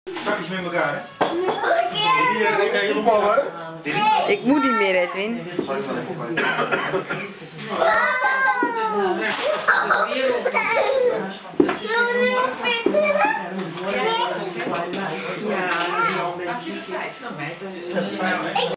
Zakjes met elkaar, hè? Ik moet niet meer, Edwin. Ja,